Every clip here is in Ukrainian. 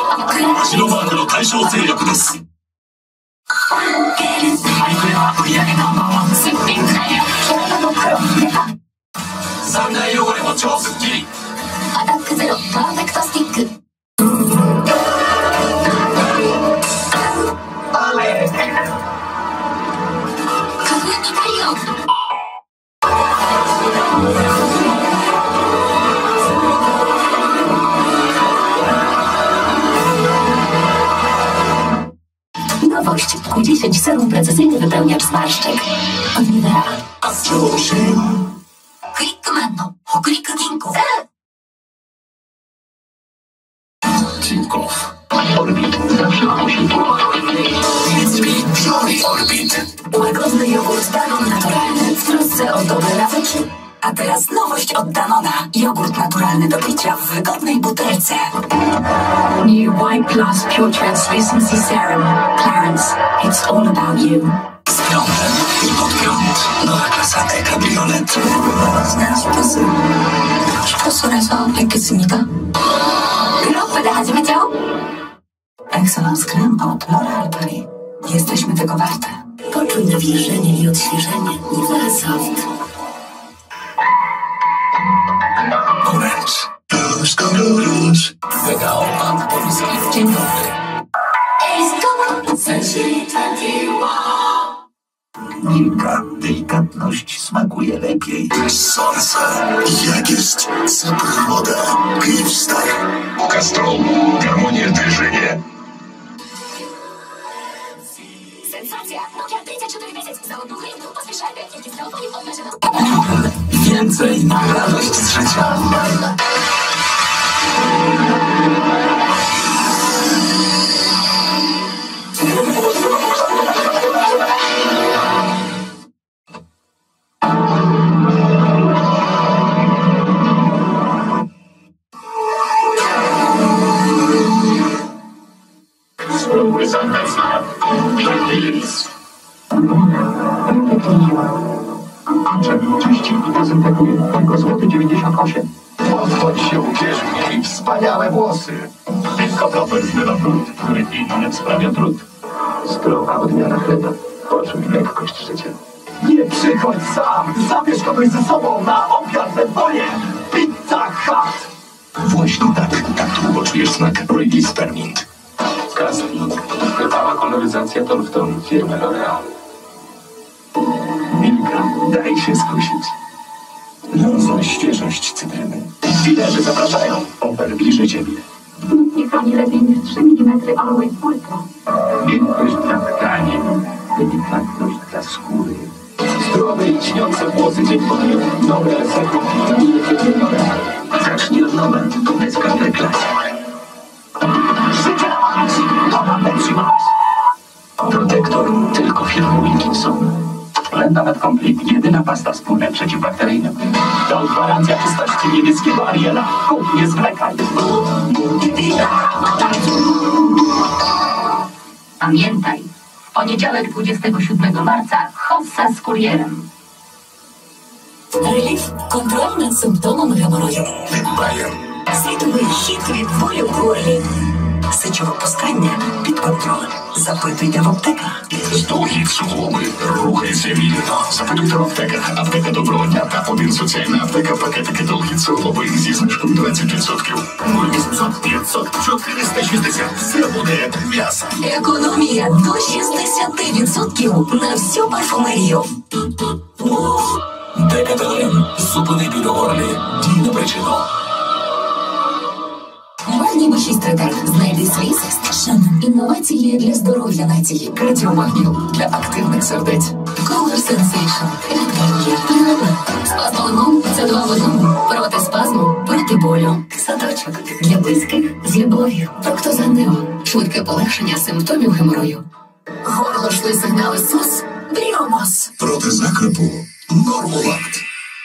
シノバーグの対象製薬です。マイクレは売上Ｎｏ.1すっぴんカレー。体の黒ネバ三大汚れも超スッキリ。アタックゼロパーフェクトスティック。Nowość. Q10 serum precyzyjny wypełniacz zmarszczek. Od Nivea. Clickmanの北陸銀行。Tinkoff. Orbit. Zawsze ma posiłku. Biorij Orbit. Łagodny jogurt Danone naturalny w trosce o dobre nawyki. A teraz nowość od Danona. Jogurt naturalny do picia w wygodnej butelce. New Y Plus Pure Translucency Serum. Clarence, it's all about you. Z prądem i pod prąd. Nowa klasa e-kabriolet. Znasz sposób. Sposób eksymiga. Grupę 하지마죠. Excellence Creme od L'Oréal Paris. Jesteśmy tego warte. Poczuj nawilżenie i odświeżenie. Nivea Soft. Orange. Wygał pan Polski. Dzień dobry. Milka. Delikatność smakuje lepiej. Sądzę. Jak jest zapach woda. Cliffstar. Castrol. Гармония движения. Sensacja. Nokia 3410. Za одну гривню поспішай кілька телефонів обмежено. Więcej na radość z życia. Czyści i dezynfekuję. Tylko złoty 98. Podchodź się, uwierz mi, wspaniałe włosy. Tylko koper z Melafrut, który innym sprawia trud. Zdrowa odmiana chleba. Poczuj lekkość życia. Nie przychodź sam! Zabierz kogoś ze sobą na obiad we dwoje! Pizza Hut! Właśnie tak długo czujesz smak Ready Spearmint. Casting. Trwała koloryzacja Tolfton firmy L'Oréal. Milka, daj się skusić. Lązą świeżość cytryny. Dealerzy zapraszają. Ofer bliżej ciebie. Niech ani lepiej niż 3 mm Always Ultra. Miękkość dla tkani. Delikatność dla skóry. Zdrowe i lśniące włosy dzień po dniu. Nowe serum. Zacznij od nowe. Bez każdej klasy. Życie Max. Nowa Pepsi Max. Protektor tylko firmy Wilkinson. Blenda Med Complete. Jedyna pasta z płynem przeciwbakteryjnym. To gwarancja czystości niebieskiego Ariela. Kup, nie zwlekaj. Pamiętaj, w poniedziałek 27 marca hossa z kurierem. Relief. Контроль над симптомами геморою. Bayer. Світовий хід від болю в горлі. Сечовипускання під контролем. Запитуйте в аптеках. Довгі суглоби. Рухайся вільно. Запитуйте в аптеках. Аптека Доброго дня та 1 соціальна аптека. Пакетики довгі суглоби зі знижкою 20%. 0800 500 460. Все буде м'ясо. Економія до 60% на всю парфумерію. Декателен. Зупини біль у горлі. Дій на причину. Магній-6 третер. Знайди свій сестер. Інновації для здоров'я нації. Кардіомагніл для активних сердець. Color Sensation. Спазмолимон. Це 2 в 1. Проти спазму, проти болю. Садочок. Для близьких з любов'ю. Фруктоза-нео. Швидке полегшення симптомів геморою. Горло йшли сигнали СОС. Біомос. Проти закрипу. Нормолакт.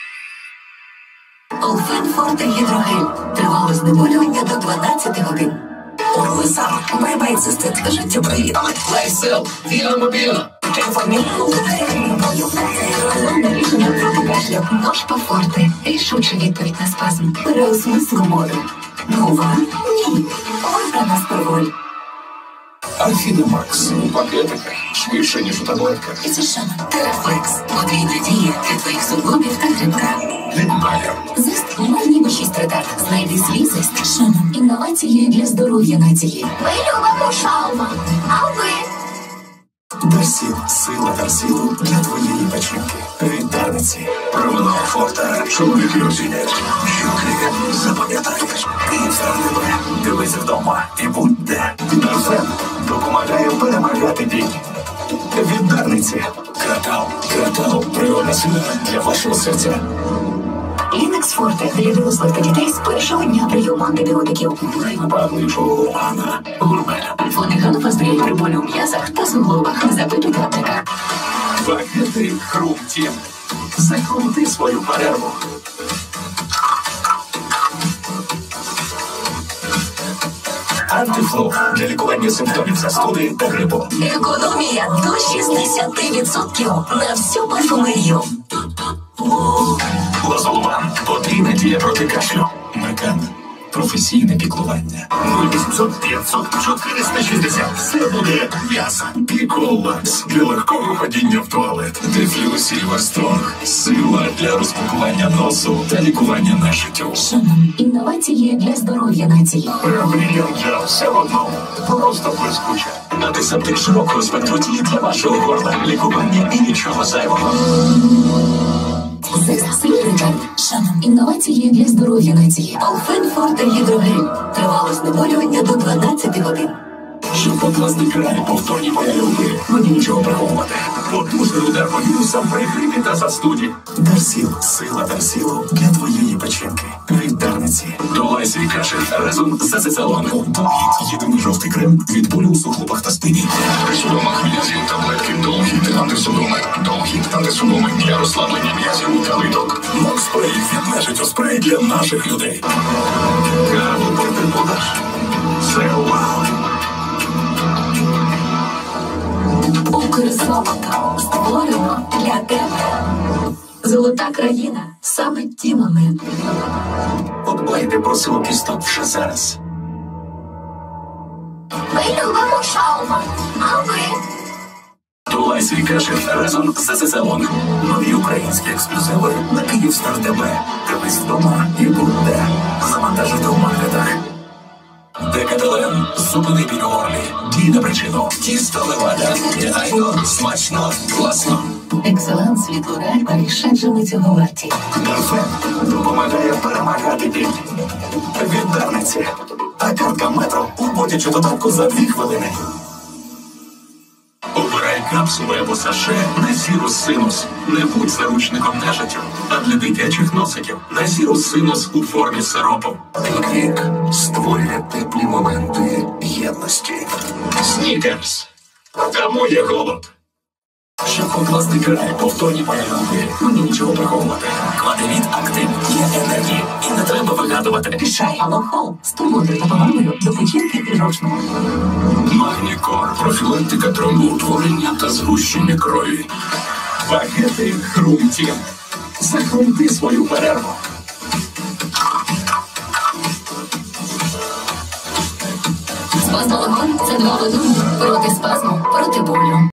Олфен Форте Гідрогель. Тривало знеболювання до 12 годин. Орлизар. Бай-бай, цистит. Життя привіт. Лайсел. Віра мобільна. Головне рішення проти кашлю. Ножпа Форте. Рішуча відповідь на спазм. Переосмислу моду. Нова? Ні. Вибрана сперва. боль. Афідемакс у пакетиках швидше, ніж у таблетках. І це Шанон. Терафлекс. Потрійна дія для твоїх суглобів та грибка. Від Байер. Зист має ніби 6 ретард. Знайди свій зист. Шанон. Інновації для здоров'я нації. Ми любимо шаурму. А ви? Дарсіл. Сила Дарсілу для твоєї печінки. Від Дарниці. Провела форта. Чоловіки оцінять. Жінки запам'ятають. Київстар тебе. Дивись вдома і будь де. Дарфен допомагає перемагати біль. Від Дарниці. Кратал. Кратал. Природна сила для вашого серця. Лінекс Форте для дорослих та дітей з першого дня прийому антибіотиків. Найвипадливішого Лугана. Гурмеля. Фонегану пастирі при болю в м'язах та суглобах. Запитуйте в аптеках. Пакети Хрумтім. Закрути свою перерву. Антифлу для лікування симптомів застуди та грипу. Економія до 60% на всю парфумерію. Лазолван. Потрійна дія проти кашлю. Мекан. Професійне піклування. 0800 500 460. Все буде м'ясо. Піколакс для легкого ходіння в туалет. Дефлю Сільвер Стронг. Сила для розпакування носу та лікування нежиттю. Шанон. Інновації для здоров'я нації. Прем'єр для все в одному. Просто блискуче. Антисептик широкого спектру дії для вашого горла. Лікування і нічого зайвого. Зист сильний ретард. Шанон. Інновації для здоров'я нації. Алфен Форте Гідрогель. Тривалость знеболювання до 12 годин. Широкопластий край повторні поялюки. Мені нічого приховувати. Потужний удар по вірусам при грипі та застуді. Дарсіл. Сила Дарсілу для твоєї печінки. Від Дарниці. Долай свій кашель разом з ацеталоном. Долгіт. Єдиний жовтий крем від болю у суглобах та спині. Присудома хмілязів таблетки. Долгіт антисудоми. Долгіт антисудоми для розслаблення м'язів та литок. Мокспрей від нежиттєспрей для наших людей. Каву проти подаш. Це вау. Укрзолото. Створено для тебе. Золота країна. Саме ті моменти. Подбайте про силу кісток вже зараз. Ми любимо шаурму. А ви? Долай свій кашель разом з ацеталоном. Нові українські ексклюзиви на Київстар ТБ. Дивись вдома і будь де. Завантажити у маркетах. Декателен. Зупини біль у горлі. Дій на причину. Тісто Левада. Негайно, смачно, класно. Екселенс від L'Oréal Paris. Адже ми цього варті. Дарфен допомагає перемагати біль. Від Дарниці. А картка метро у будь-яку додатку за 2 хвилини. Обирай капсули або саше на Сірус Синус. Не будь заручником нежиттю, а для дитячих носиків на Сірус Синус у формі сиропу. Пікнік створює теплі моменти єдності. Снікерс. Тому є голод. Широкопластий край, повторні поялюки. Мені нічого приховувати. Квадевіт Актив є енергії. І не треба вигадувати. Рішай Алохол з турботою та повагою до печінки і жовчного. Магнікор, профілактика тромбоутворення та згущення крові. Пакети Хрумтім. Закрути свою перерву. Спазмолагон – це 2 в 1. Проти спазму, проти болю.